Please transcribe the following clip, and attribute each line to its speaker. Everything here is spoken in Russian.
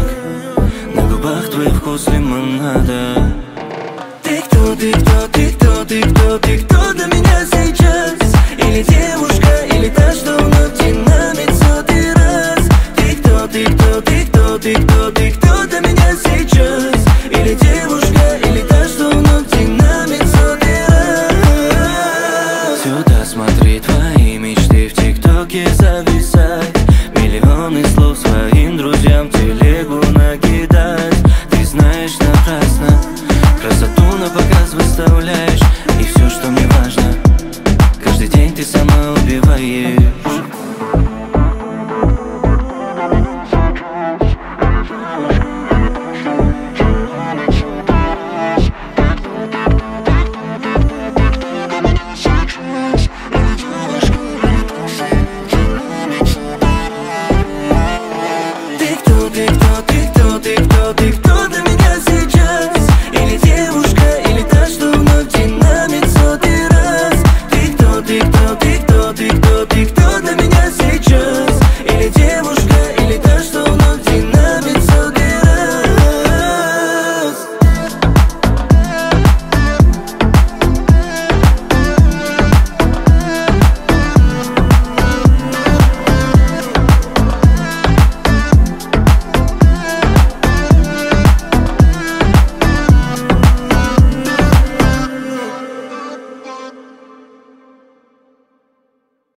Speaker 1: так. На губах твой вкус лимонада. Ты кто, ты кто, ты кто, ты кто, ты кто для меня сейчас? Или девушка, или та, что вновь динамит сотый раз? Ты кто, ты кто, ты кто, ты кто, ты кто для меня сейчас? Или девушка, или та, что вновь динамит сотый раз? Сюда смотри, твои мечты в ТикТоке зависать. Миллионы слов своим друзьям телегу накидать. Ты знаешь напрасно, красоту на показ выставляешь. И все, что мне важно, каждый день ты сама убиваешь. Ты кто, ты кто, ты кто, ты кто, ты кто?